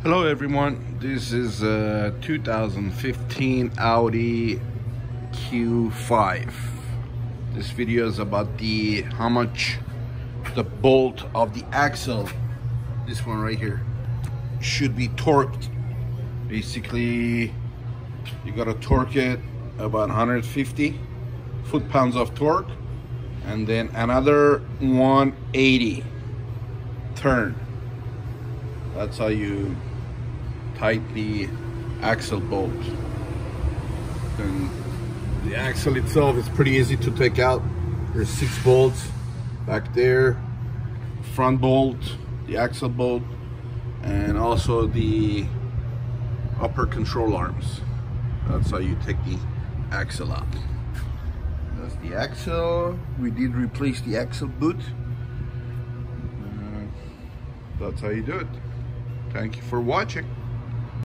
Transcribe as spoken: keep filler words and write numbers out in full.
Hello everyone, this is a two thousand fifteen Audi Q five. This video is about the how much the bolt of the axle, this one right here, should be torqued. Basically, you gotta torque it about one hundred fifty foot-pounds of torque, and then another one eighty turn. That's how you tight the axle bolt. And the axle itself is pretty easy to take out. There's six bolts back there, front bolt, the axle bolt, and also the upper control arms. That's how you take the axle out. That's the axle. We did replace the axle boot. Uh, that's how you do it. Thank you for watching.